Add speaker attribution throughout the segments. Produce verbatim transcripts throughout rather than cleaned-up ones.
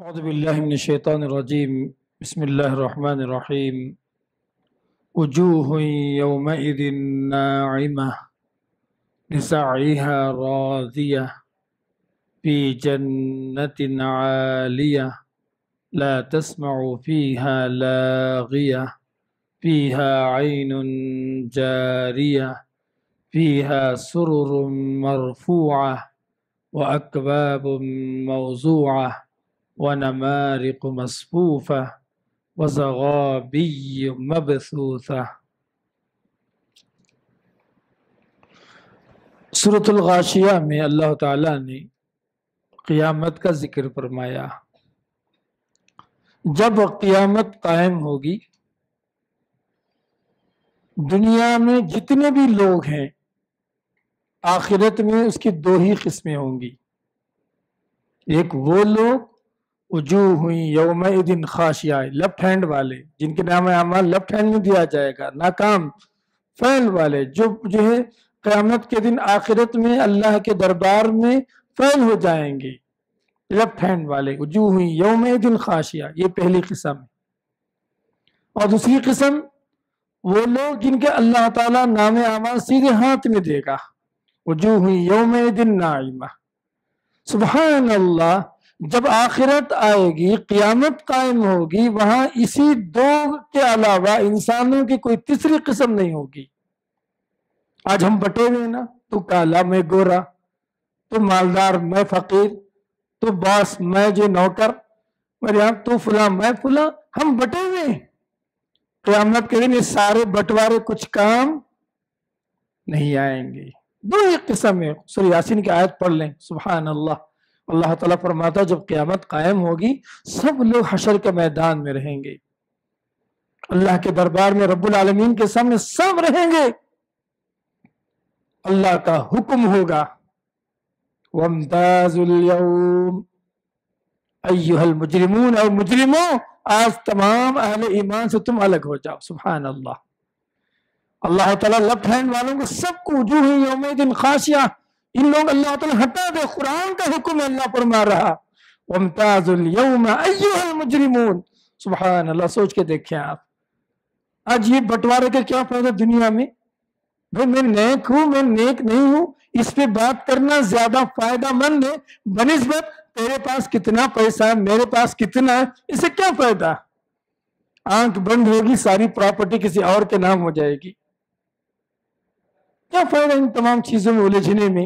Speaker 1: اعوذ باللہ من الشیطان الرجیم بسم اللہ الرحمن الرحیم وجوہ یومئذ ناعمہ لسعیہا راضیہ فی جنت عالیہ لا تسمع فیہا لاغیہ فیہا عین جاریہ فیہا سرر مرفوعہ واکواب موضوعہ ونمارق مصفوفہ وزغابی مبثوثہ۔ سورۃ الغاشیہ میں اللہ تعالیٰ نے قیامت کا ذکر فرمایا۔ جب قیامت قائم ہوگی، دنیا میں جتنے بھی لوگ ہیں، آخرت میں اس کی دو ہی قسمیں ہوں گی۔ ایک وہ لوگ وجوہ یومئذ خاشعہ، لیفٹ ہینڈ والے، جن کے نام اعمال لیفٹ ہینڈ میں دیا جائے گا، ناکام فعل والے، جو جو ہے قیامت کے دن آخرت میں اللہ کے دربار میں فعل ہو جائیں گے، لیفٹ ہینڈ والے، وجوہ یومئذ خاشعہ، یہ پہلی قسم ہے۔ اور دوسری قسم وہ لوگ جن کے اللہ تعالیٰ نام اعمال سیدھے ہاتھ میں دے گا، وجوہ یومئذ ناعمہ۔ سبحان اللہ، جب آخرت آئے گی، قیامت قائم ہوگی، وہاں اسی دو کے علاوہ انسانوں کی کوئی تیسری قسم نہیں ہوگی۔ آج ہم بٹے ہوئے نا، تو کالا میں گورا، تو مالدار میں فقیر، تو باس میں جو نوکر، تو فلاں میں فلاں، ہم بٹے ہوئے ہیں۔ قیامت کے دن یہ سارے بٹوارے کچھ کام نہیں آئیں گے۔ دو ہی قسم ہے۔ سورہ یاسین کی آیت پڑھ لیں، سبحان اللہ۔ اللہ تعالیٰ فرماتا ہے جب قیامت قائم ہوگی، سب لوگ حشر کے میدان میں رہیں گے، اللہ کے دربار میں رب العالمین کے سامنے سب رہیں گے۔ اللہ کا حکم ہوگا، وَامْتَازُوا الْيَوْمَ أَيُّهَا الْمُجْرِمُونَ، اور مجرموں آج تمام اہل ایمان سے تم الگ ہو جاؤ۔ سبحان اللہ۔ اللہ تعالیٰ لیفٹ ہینڈ والوں کو سب کو وجوہ یومئذ خاشعہ، ان لوگ اللہ تعالیٰ ہٹا دے، قرآن کا حکم ہے، اللہ فرما رہا وَامْتَازُوا الْيَوْمَ أَيُّهَا الْمُجْرِمُونَ۔ سبحان اللہ، سوچ کے دیکھیں آپ، آج یہ بٹوارے کا کیا فائدہ دنیا میں؟ بھئی میں نیک ہوں، میں نیک نہیں ہوں، اس پہ بات کرنا زیادہ فائدہ مند ہے بنسبت تیرے پاس کتنا پیسہ ہے، میرے پاس کتنا ہے، اسے کیا فائدہ؟ آنکھ بند ہوگی، ساری پراپرٹی کسی اور کے نام ہو جائے گی، کیا فائدہ ان تمام چیزوں میں الجھنے میں؟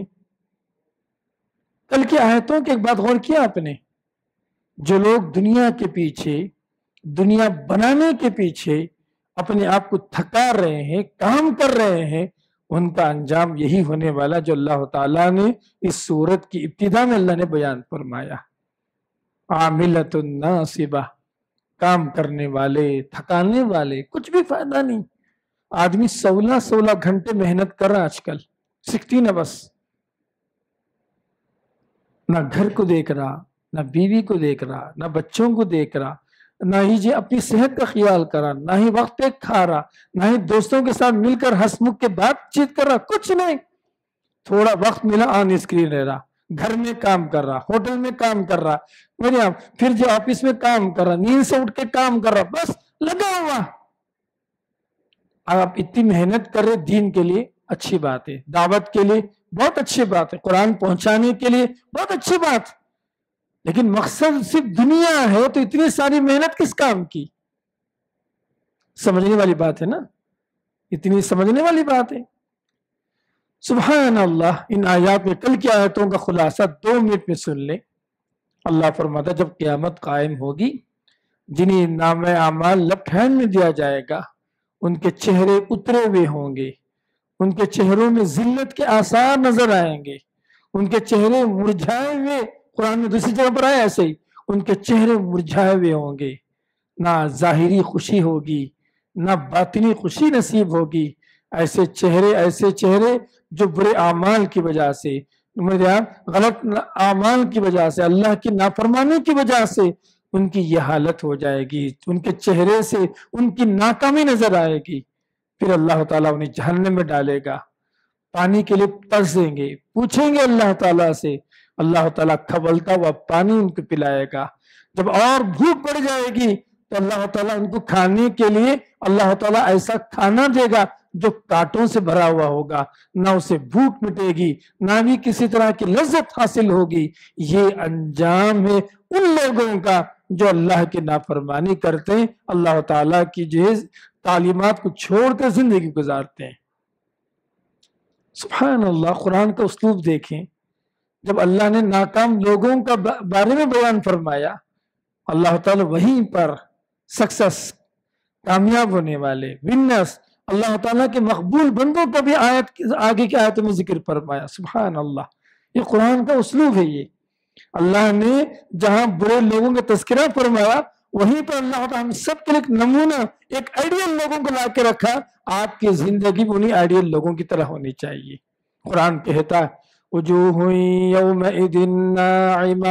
Speaker 1: کل کی آیتوں کی ایک بات غور کیا آپ نے، جو لوگ دنیا کے پیچھے، دنیا بنانے کے پیچھے اپنے آپ کو تھکا رہے ہیں، کام کر رہے ہیں، ان کا انجام یہی ہونے والا جو اللہ تعالیٰ نے اس سورت کی ابتدا میں اللہ نے بیان فرمایا، عاملۃ ناصبہ، کام کرنے والے، تھکانے والے، کچھ بھی فائدہ نہیں۔ آدمی سولہ سولہ گھنٹے محنت کر رہا آج کل، سکسٹین بس، نہ گھر کو دیکھ رہا، نہ بیوی کو دیکھ رہا، نہ بچوں کو دیکھ رہا، نہ ہی جی اپنی صحت کا خیال کر رہا، نہ ہی وقت پہ کھا رہا، نہ ہی دوستوں کے ساتھ مل کر ہنس مکھ کے بات چیت کر رہا، کچھ نہیں۔ تھوڑا وقت ملا آن اسکرین رہ رہا، گھر میں کام کر رہا، ہوٹل میں کام کر رہا، میرے پھر جو آفس میں کام کر رہا، نیند سے اٹھ کے کام کر رہا، بس لگا ہوا۔ آپ اتنی محنت کر رہے دین کے لیے، اچھی بات ہے، دعوت کے لیے بہت اچھی بات ہے، قرآن پہنچانے کے لیے بہت اچھی بات، لیکن مقصد صرف دنیا ہے تو اتنی ساری محنت کس کام کی؟ سمجھنے والی بات ہے نا، اتنی سمجھنے والی بات ہے۔ سبحان اللہ۔ ان آیات میں کل کی آیتوں کا خلاصہ دو منٹ میں سن لیں۔ اللہ فرماتا جب قیامت قائم ہوگی، جنہیں نام اعمال لیفٹ ہینڈ میں دیا جائے گا، ان کے چہرے اترے ہوئے ہوں گے، ان کے چہروں میں ذلت کے آثار نظر آئیں گے، ان کے چہرے مرجھائے ہوئے، قرآن میں دوسری جگہ پر آیا ایسے ہی، ان کے چہرے مرجھائے ہوئے ہوں گے، نہ ظاہری خوشی ہوگی، نہ باطنی خوشی نصیب ہوگی۔ ایسے چہرے ایسے چہرے جو برے اعمال کی وجہ سے، غلط اعمال کی وجہ سے، اللہ کی نافرمانی کی وجہ سے ان کی یہ حالت ہو جائے گی، ان کے چہرے سے ان کی ناکامی نظر آئے گی۔ پھر اللہ تعالیٰ انہیں جہنم میں ڈالے گا، پانی کے لیے ترسیں گے، پوچھیں گے اللہ تعالیٰ سے، اللہ تعالیٰ کھولتا ہوا پانی ان کو پلائے گا۔ جب اور بھوک بڑھ جائے گی تو اللہ تعالیٰ ان کو کھانے کے لیے اللہ تعالیٰ ایسا کھانا دے گا جو کانٹوں سے بھرا ہوا ہوگا، نہ اسے بھوک مٹے گی نہ بھی کسی طرح کی لذت حاصل ہوگی۔ یہ انجام ہے ان لوگوں کا جو اللہ کی نافرمانی کرتے ہیں، اللہ تعالیٰ کی جو تعلیمات کو چھوڑ کر زندگی گزارتے ہیں۔ سبحان اللہ، قرآن کا اسلوب دیکھیں، جب اللہ نے ناکام لوگوں کا بارے میں بیان فرمایا، اللہ تعالیٰ وہیں پر سکسس، کامیاب ہونے والے، ونرس، اللہ تعالیٰ کے مقبول بندوں کا بھی آیت آگے کی آیتوں میں ذکر فرمایا۔ سبحان اللہ، یہ قرآن کا اسلوب ہے۔ یہ اللہ نے جہاں برے لوگوں کا تذکرہ فرمایا، وہیں پر اللہ تعالیٰ ہم سب کے لیے ایک نمونہ، ایک آئیڈیل لوگوں کو لا کے رکھا۔ آپ کی زندگی بھی انہیں آئیڈیل لوگوں کی طرح ہونی چاہیے۔ قرآن کہتا ہے وجوہ یومئذ ناعمہ،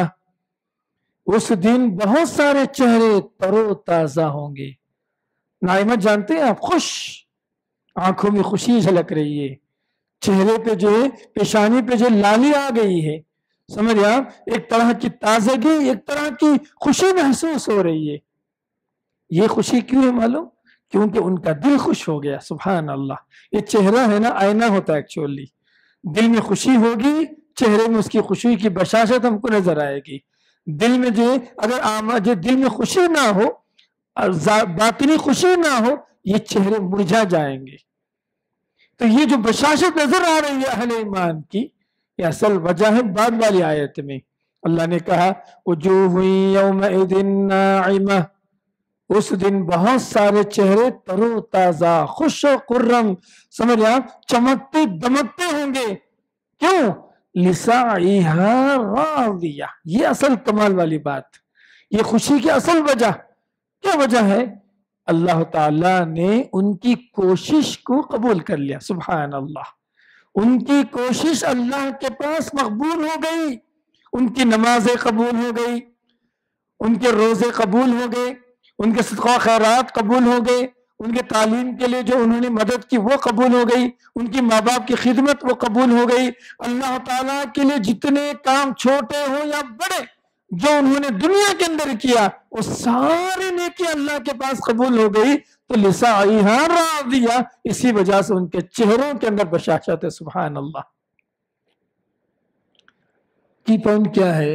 Speaker 1: اس دن بہت سارے چہرے تر و تازہ ہوں گے۔ ناعمہ جانتے ہیں آپ؟ خوش، آنکھوں میں خوشی جھلک رہی ہے، چہرے پہ جو ہے، پیشانی پہ جو لالی آ گئی ہے، سمجھ آپ، ایک طرح کی تازگی، ایک طرح کی خوشی محسوس ہو رہی ہے۔ یہ خوشی کیوں ہے معلوم؟ کیونکہ ان کا دل خوش ہو گیا۔ سبحان اللہ، یہ چہرہ ہے نا، آئینہ ہوتا ہے ایکچولی۔ دل میں خوشی ہوگی، چہرے میں اس کی خوشی کی بشاشت ہم کو نظر آئے گی۔ دل میں جو اگر آما جو دل میں خوشی نہ ہو، باطنی خوشی نہ ہو، یہ چہرے مرجھا جائیں گے۔ تو یہ جو بشاشت نظر آ رہی ہے اہل ایمان کی، یہ اصل وجہ ہے بعد والی آیت میں اللہ نے کہا وجوہ یومئذ ناعمہ، اس دن بہت سارے چہرے تر و تازہ، خوش و خرم، سمجھ آپ، چمکتے دمکتے ہوں گے۔ کیوں؟ لسعیہا راضیہ، یہ اصل کمال والی بات، یہ خوشی کی اصل وجہ کیا وجہ ہے؟ اللہ تعالیٰ نے ان کی کوشش کو قبول کر لیا۔ سبحان اللہ، ان کی کوشش اللہ کے پاس مقبول ہو گئی، ان کی نمازیں قبول ہو گئی، ان کے روزے قبول ہو گئے، ان کے صدقہ خیرات قبول ہو گئے، ان کے تعلیم کے لیے جو انہوں نے مدد کی وہ قبول ہو گئی، ان کی ماں باپ کی خدمت وہ قبول ہو گئی۔ اللہ تعالیٰ کے لیے جتنے کام چھوٹے ہوں یا بڑے جو انہوں نے دنیا کے اندر کیا، وہ سارے نیکی اللہ کے پاس قبول ہو گئی۔ تو لسعیہا راضیہ، اسی وجہ سے ان کے چہروں کے اندر بشاشت ہے۔ سبحان اللہ۔ کی پوائنٹ کیا ہے؟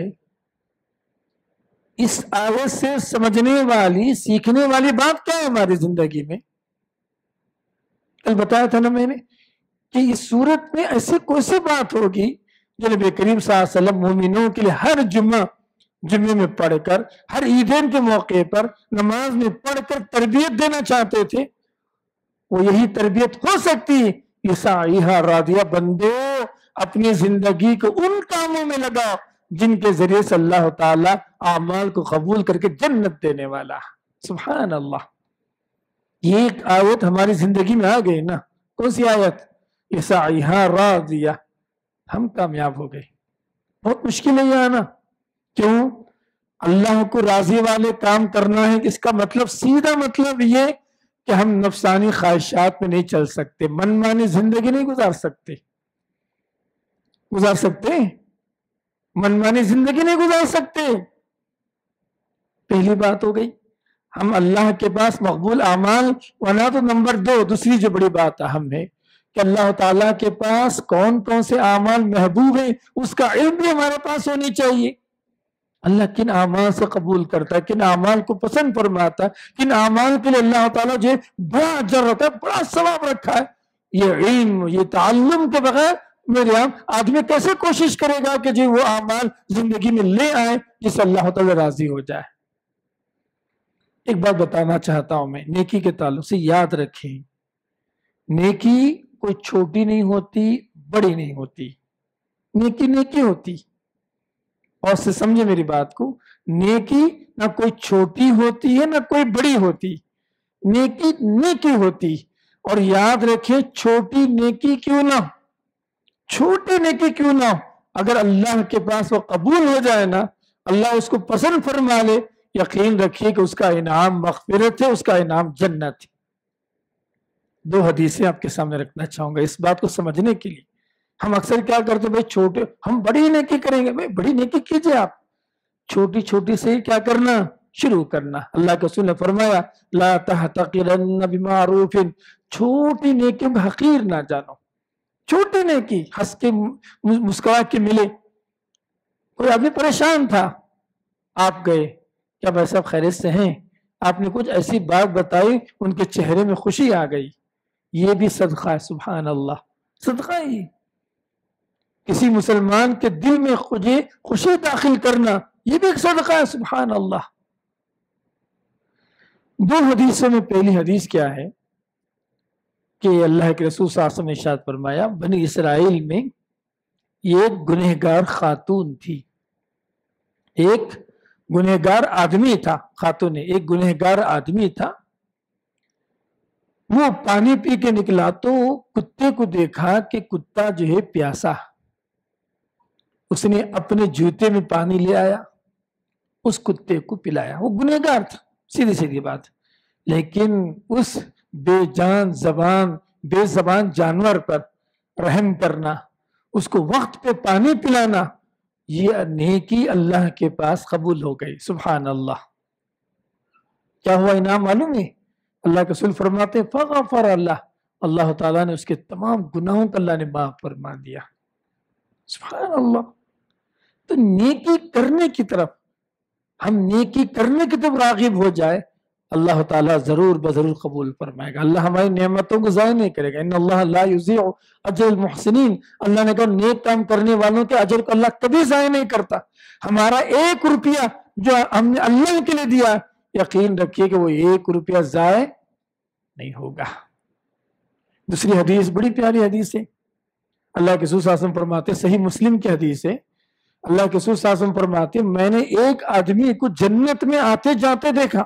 Speaker 1: اس آیت سے سمجھنے والی، سیکھنے والی بات کیا ہے ہماری زندگی میں؟ کل بتایا تھا نا میں نے کہ اس صورت میں ایسی کوئی سی بات ہوگی جو نبی کریم صلی اللہ علیہ وسلم مومنوں کے لیے ہر جمعہ جمعے میں پڑھ کر، ہر عیدین کے موقع پر نماز میں پڑھ کر تربیت دینا چاہتے تھے۔ وہ یہی تربیت ہو سکتی ہے، لسعیہا راضیہ، بندو اپنی زندگی کو ان کاموں میں لگاؤ جن کے ذریعے سے اللہ تعالیٰ اعمال کو قبول کر کے جنت دینے والا۔ سبحان اللہ، یہ ایک آیت ہماری زندگی میں آ گئی نا۔ کون سی آیت؟ لسعیہا راضیہ، ہم کامیاب ہو گئے۔ بہت مشکل ہے یہ آنا۔ کیوں؟ اللہ کو راضی والے کام کرنا ہے، اس کا مطلب، سیدھا مطلب یہ کہ ہم نفسانی خواہشات میں نہیں چل سکتے، من مانی زندگی نہیں گزار سکتے۔ گزار سکتے من مانی زندگی نہیں گزار سکتے۔ پہلی بات ہو گئی، ہم اللہ کے پاس مقبول اعمال، ورنہ تو نمبر دو، دوسری جو بڑی بات اہم ہے کہ اللہ تعالیٰ کے پاس کون کون سے اعمال محبوب ہیں، اس کا علم بھی ہمارے پاس ہونی چاہیے۔ اللہ کن اعمال سے قبول کرتا ہے، کن اعمال کو پسند فرماتا ہے، کن اعمال کے لیے اللہ تعالیٰ جو بڑا اجر ہوتا ہے، بڑا ثواب رکھا ہے۔ یہ علم، یہ تعلم کے بغیر میرے یہاں آدمی کیسے کوشش کرے گا کہ جی وہ اعمال زندگی میں لے آئے جس سے اللہ تعالیٰ راضی ہو جائے۔ ایک بات بتانا چاہتا ہوں میں نیکی کے تعلق سے، یاد رکھیں، نیکی کوئی چھوٹی نہیں ہوتی، بڑی نہیں ہوتی، نیکی نیکی ہوتی۔ اور سے سمجھے میری بات کو، نیکی نہ کوئی چھوٹی ہوتی ہے نہ کوئی بڑی ہوتی، نیکی نیکی ہوتی۔ اور یاد رکھیں، چھوٹی نیکی کیوں نہ، چھوٹی نیکی کیوں نہ، اگر اللہ کے پاس وہ قبول ہو جائے نا، اللہ اس کو پسند فرما لے، یقین رکھیے کہ اس کا انعام مغفرت ہے، اس کا انعام جنت ہے۔ دو حدیثیں آپ کے سامنے رکھنا چاہوں گا اس بات کو سمجھنے کے لیے۔ ہم اکثر کیا کرتے ہیں، بھائی چھوٹے، ہم بڑی نیکی کریں گے۔ بھائی بڑی نیکی کیجئے آپ، چھوٹی چھوٹی سے کیا کرنا شروع کرنا. اللہ کے رسول نے فرمایا لا تحتقرن بمعروف، چھوٹی نیکیوں کا حقیر نہ جانو. چھوٹی نیکی ہنس کے مسکرا کے ملے. کوئی آدمی پریشان تھا، آپ گئے، کیا بھائی صاحب خیریت سے ہیں؟ آپ نے کچھ ایسی بات بتائی، ان کے چہرے میں خوشی آ گئی. یہ بھی صدقہ ہے. سبحان اللہ، صدقہ ہی. کسی مسلمان کے دل میں خوشی داخل کرنا، یہ بھی ایک صدقہ ہے. سبحان اللہ. دو حدیثوں میں پہلی حدیث کیا ہے کہ اللہ کے رسول صلی اللہ علیہ وسلم نے ارشاد فرمایا بنی اسرائیل میں ایک گنہگار خاتون تھی، ایک گنہگار آدمی تھا. خاتون نے ایک گنہگار آدمی تھا. وہ پانی پی کے نکلا تو کتے کو دیکھا کہ کتا جو ہے پیاسا. اس نے اپنے جوتے میں پانی لے آیا، اس کتے کو پلایا. وہ گنہگار تھا، سیدھی سیدھی بات. لیکن اس بے جان زبان بے زبان جانور پر رحم کرنا، اس کو وقت پہ پانی پلانا، یہ نیکی اللہ کے پاس قبول ہو گئی. سبحان اللہ. کیا ہوا انعام معلوم ہے؟ اللہ کے رسول فرماتے فغفر اللہ، اللہ تعالیٰ نے اس کے تمام گناہوں کو اللہ نے معاف فرما دیا. سبحان اللہ. تو نیکی کرنے کی طرف ہم نیکی کرنے کی طرف راغب ہو جائے، اللہ تعالیٰ ضرور بضرور قبول فرمائے گا. اللہ ہماری نعمتوں کو ضائع نہیں کرے گا. ان اللہ لا یضیع اجر المحسنین. اللہ نے کہا نیک کام کرنے والوں کے اجر کو اللہ کبھی ضائع نہیں کرتا. ہمارا ایک روپیہ جو ہم نے اللہ کے لیے دیا، یقین رکھیے کہ وہ ایک روپیہ ضائع نہیں ہوگا. دوسری حدیث بڑی پیاری حدیث ہے. اللہ کے رسول صلی اللہ علیہ وسلم فرماتے، صحیح مسلم کی حدیث ہے، اللہ کے رسول صلی اللہ علیہ وسلم فرماتے میں نے ایک آدمی کو جنت میں آتے جاتے دیکھا.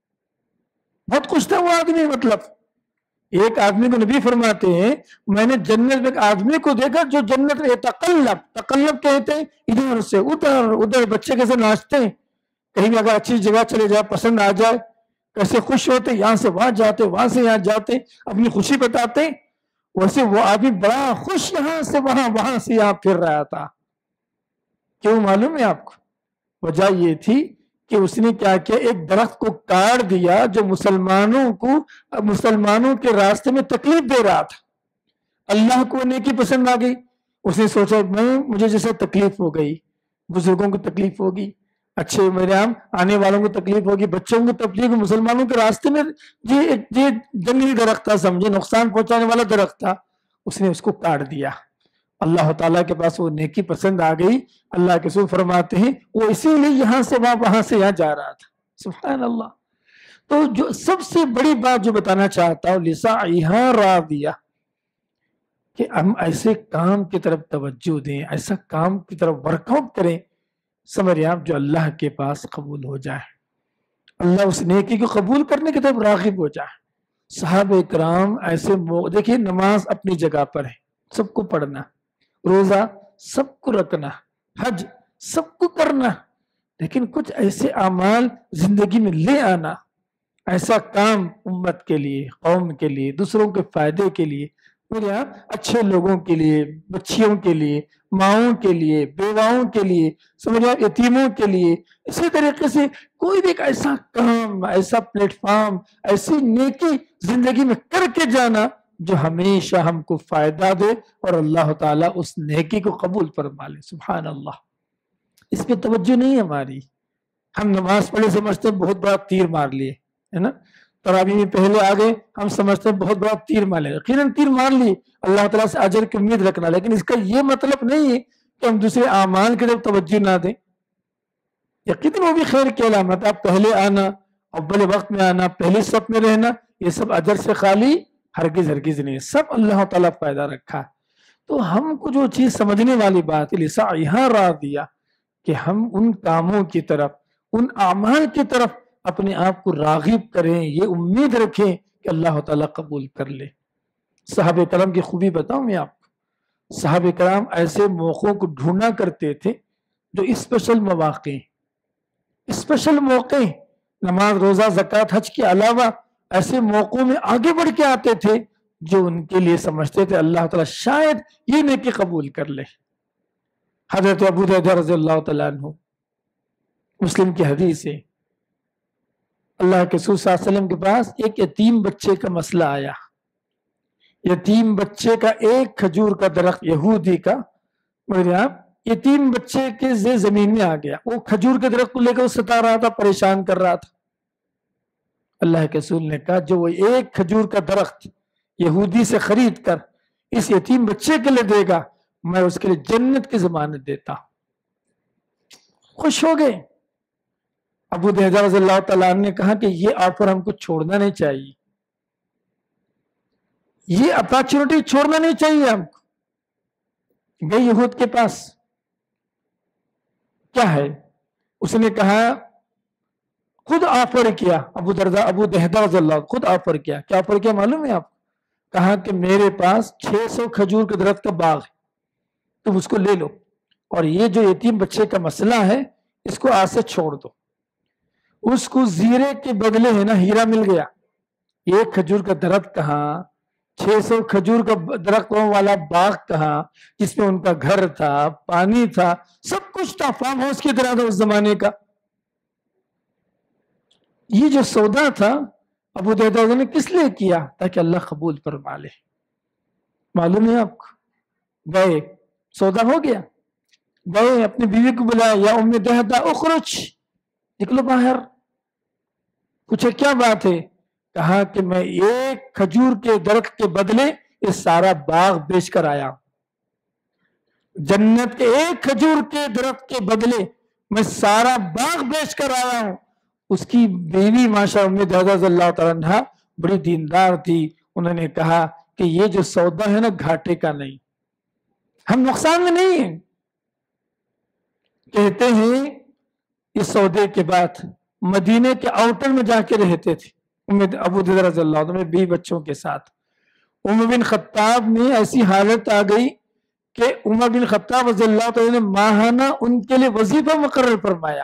Speaker 1: بہت خوش تھا وہ آدمی. مطلب ایک آدمی کو نبی فرماتے ہیں میں نے جنت میں ایک آدمی کو دیکھا جو جنت میں تقلب تقلب کہتے ہیں ادھر سے ادھر ادھر. بچے کیسے ناچتے ہیں، کہیں بھی اگر اچھی جگہ چلے جائے، پسند آ جائے، کیسے خوش ہوتے، یہاں سے وہاں جاتے، وہاں سے یہاں جاتے، اپنی خوشی بتاتے. ویسے وہ آدمی بڑا خوش یہاں سے وہاں وہاں سے یہاں پھر رہا تھا. کیوں معلوم ہے آپ کو؟ وجہ یہ تھی کہ اس نے کیا کیا، ایک درخت کو کاٹ دیا جو مسلمانوں کو مسلمانوں کے راستے میں تکلیف دے رہا تھا. اللہ کو نیکی پسند آ گئی. اس نے سوچا میں مجھے جیسے تکلیف ہو گئی، بزرگوں کو تکلیف ہوگی، اچھے میرے ہم آنے والوں کو تکلیف ہوگی، بچوں کو تکلیف، مسلمانوں کے راستے میں یہ یہ جنگلی درخت تھا، سمجھے نقصان پہنچانے والا درخت تھا. اس نے اس کو کاٹ دیا. اللہ تعالیٰ کے پاس وہ نیکی پسند آ گئی. اللہ کے رسول فرماتے ہیں وہ اسی لیے یہاں سے وہاں وہاں سے یہاں جا رہا تھا. سبحان اللہ. تو جو سب سے بڑی بات جو بتانا چاہتا ہوں لسعیہا راضیہ، کہ ہم ایسے کام کی طرف توجہ دیں، ایسا کام کی طرف ورک آؤٹ کریں، سمجھے آپ، جو اللہ کے پاس قبول ہو جائے، اللہ اس نیکی کو قبول کرنے کی طرف راغب ہو جائے. صحابہ کرام ایسے دیکھیے، نماز اپنی جگہ پر ہے، سب کو پڑھنا، روزہ سب کو رکھنا، حج سب کو کرنا، لیکن کچھ ایسے اعمال زندگی میں لے آنا، ایسا کام امت کے لیے، قوم کے لیے، دوسروں کے فائدے کے لیے، میرے یہاں اچھے لوگوں کے لیے، بچیوں کے لیے، ماؤں کے لیے، بیواؤں کے لیے، سمجھے یتیموں کے لیے. اسی طریقے سے کوئی بھی ایک ایسا کام، ایسا پلیٹ فارم، ایسی نیکی زندگی میں کر کے جانا جو ہمیشہ ہم کو فائدہ دے اور اللہ تعالیٰ اس نیکی کو قبول فرما لے. سبحان اللہ. اس پہ توجہ نہیں ہے ہماری. ہم نماز پڑھے سمجھتے ہیں بہت بڑا تیر مار لیے، ہے نا. تراویح میں پہلے آگے ہم سمجھتے ہیں بہت بڑا تیر مار لے، یقیناً تیر مار لی، اللہ تعالیٰ سے اجر کی امید رکھنا، لیکن اس کا یہ مطلب نہیں ہے کہ ہم دوسرے اعمال کی طرف توجہ نہ دیں. یقیناً وہ بھی خیر کی علامت ہے. پہلے آنا، اول وقت میں آنا، پہلی صف میں رہنا، یہ سب اجر سے خالی ہرگز ہرگز نہیں، سب اللہ تعالیٰ فائدہ رکھا. تو ہم کو جو چیز سمجھنے والی بات ہے لسعیہا راضیہ، کہ ہم ان کاموں کی طرف، ان اعمال کی طرف اپنے آپ کو راغب کریں، یہ امید رکھیں کہ اللہ تعالیٰ قبول کر لے. صحابہ کرام کی خوبی بتاؤں میں آپ کو. صحابہ کرام ایسے موقعوں کو ڈھونڈا کرتے تھے جو اسپیشل مواقع، اسپیشل موقع، نماز، روزہ، زکوٰۃ، حج کے علاوہ ایسے موقعوں میں آگے بڑھ کے آتے تھے جو ان کے لیے سمجھتے تھے اللہ تعالیٰ شاید یہ نیکی قبول کر لے. حضرت ابو درداء رضی اللہ تعالیٰ عنہ مسلم کی حدیث ہے، اللہ کے رسول صلی اللہ علیہ وسلم کے پاس ایک یتیم بچے کا مسئلہ آیا. یتیم بچے کا ایک کھجور کا درخت یہودی کا، مگر آپ یتیم بچے کے زمین میں آ گیا. وہ کھجور کے درخت کو لے کر وہ ستا رہا تھا، پریشان کر رہا تھا. اللہ کے رسول نے کہا جو وہ ایک کھجور کا درخت یہودی سے خرید کر اس یتیم بچے کے لیے دے گا، میں اس کے لیے جنت کی ضمانت دیتا. خوش ہو گئے. ابو دہدہ رضی اللہ تعالیٰ عنہ نے کہا کہ یہ آفر ہم کو چھوڑنا نہیں چاہیے، یہ اپارچونٹی چھوڑنا نہیں چاہیے ہم کو. گئے یہود کے پاس، کیا ہے؟ اس نے کہا، خود آفر کیا، ابو دردہ ابو دہدہ رضی اللہ خود آفر کیا. کیا آفر کیا معلوم ہے آپ؟ کہا کہ میرے پاس چھ سو کھجور کے درخت کا باغ ہے، تم اس کو لے لو، اور یہ جو یتیم بچے کا مسئلہ ہے اس کو آج سے چھوڑ دو. اس کو زیرے کے بدلے ہے نا ہیرا مل گیا. ایک کھجور کا درخت کہاں، چھ سو کھجور کا درختوں والا باغ کہاں، جس میں ان کا گھر تھا، پانی تھا، سب کچھ تھا، فارم ہاؤس کی طرح تھا اس زمانے کا. یہ جو سودا تھا ابو دہدہ نے کس لیے کیا؟ تاکہ اللہ قبول فرما لے. معلوم ہے آپ کو؟ گئے، سودا ہو گیا، گئے اپنی بیوی کو بلایا، یا ام دہدہ اخرج، نکلو باہر. پوچھے کیا بات ہے؟ کہا کہ میں ایک کھجور کے درخت کے بدلے یہ سارا باغ بیچ کر آیا. جنت کے ایک کھجور کے درخت کے بدلے میں سارا باغ بیچ کر آیا ہوں. اس کی بیوی ماشاء ام دہدہ رضی اللہ تعالیٰ عنہا بڑی دیندار تھی. انہوں نے کہا کہ یہ جو سودا ہے نا گھاٹے کا نہیں، ہم نقصان میں نہیں ہیں. کہتے ہیں اس سودے کے بعد مدینے کے آؤٹر میں جا کے رہتے تھے ابو دہدہ رضی اللہ عنہ بیوی بچوں کے ساتھ. عمر بن خطاب میں ایسی حالت آ گئی کہ عمر بن خطاب رضی اللہ عنہ نے ماہانہ ان کے لیے وظیفہ مقرر فرمایا.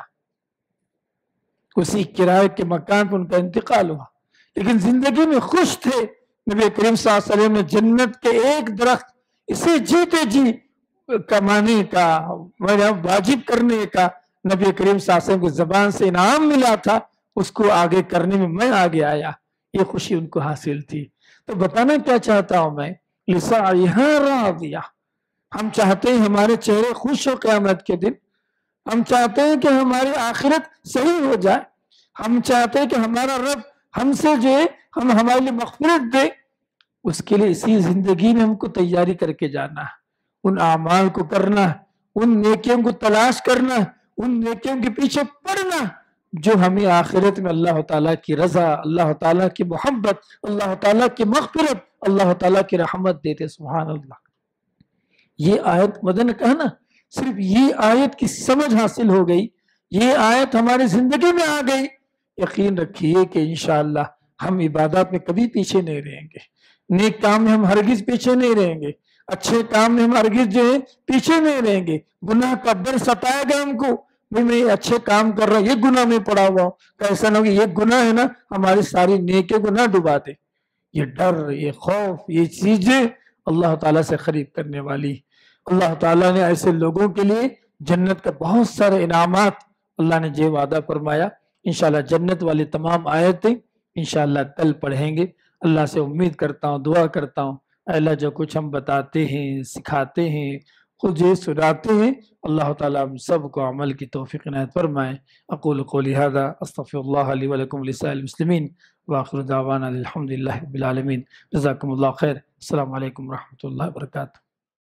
Speaker 1: اسی کرائے کے مکان پر ان کا انتقال ہوا، لیکن زندگی میں خوش تھے. نبی کریم صلی اللہ علیہ وسلم نے جنت کے ایک درخت اسے جیتے جی کمانے کا، واجب کرنے کا نبی کریم صلی اللہ علیہ وسلم کی زبان سے انعام ملا تھا. اس کو آگے کرنے میں میں آگے آیا. یہ خوشی ان کو حاصل تھی. تو بتانا کیا چاہتا ہوں میں، لسعیہا راضیہ، ہم چاہتے ہیں ہمارے چہرے خوش ہو قیامت کے دن. ہم چاہتے ہیں کہ ہماری آخرت صحیح ہو جائے. ہم چاہتے ہیں کہ ہمارا رب ہم سے جو ہے ہم ہمارے لیے مغفرت دے. اس کے لیے اسی زندگی میں ہم کو تیاری کر کے جانا ہے، ان اعمال کو کرنا، ان نیکیوں کو تلاش کرنا، ان نیکیوں کے پیچھے پڑنا جو ہمیں آخرت میں اللہ تعالیٰ کی رضا، اللہ تعالیٰ کی محبت، اللہ تعالیٰ کی مغفرت، اللہ تعالیٰ کی رحمت دیتے. سبحان اللہ. یہ آیت مدن نے کہا نا، صرف یہ آیت کی سمجھ حاصل ہو گئی، یہ آیت ہماری زندگی میں آ گئی، یقین رکھیے کہ انشاءاللہ ہم عبادات میں کبھی پیچھے نہیں رہیں گے، نیک کام میں ہم ہرگز پیچھے نہیں رہیں گے، اچھے کام میں ہم ہرگز جو ہے پیچھے نہیں رہیں گے. گناہ کا ڈر ستائے گا ہم کو، بھئی میں اچھے کام کر رہا ہوں، یہ گناہ میں پڑا ہوا ہوں، کہ ایسا نہ ہو کہ یہ گناہ ہے نا ہماری ساری نیکیوں کو نہ ڈبا دے. یہ ڈر، یہ خوف، یہ چیزیں اللہ تعالیٰ سے قریب کرنے والی. اللہ تعالیٰ نے ایسے لوگوں کے لیے جنت کا بہت سارے انعامات اللہ نے جو وعدہ فرمایا. انشاءاللہ جنت والی تمام آیتیں انشاءاللہ کل پڑھیں گے. اللہ سے امید کرتا ہوں، دعا کرتا ہوں، اے اللہ جو کچھ ہم بتاتے ہیں، سکھاتے ہیں، خود یہ سناتے ہیں، اللہ تعالیٰ ہم سب کو عمل کی توفیق عنایت فرمائے. اقول قولی ھذا استغفر اللہ لی ولکم ولسائر المسلمین وآخر دعوانا الحمد للہ رب العالمین. جزاکم اللہ خیر. السلام علیکم ورحمۃ اللہ وبرکاتہ.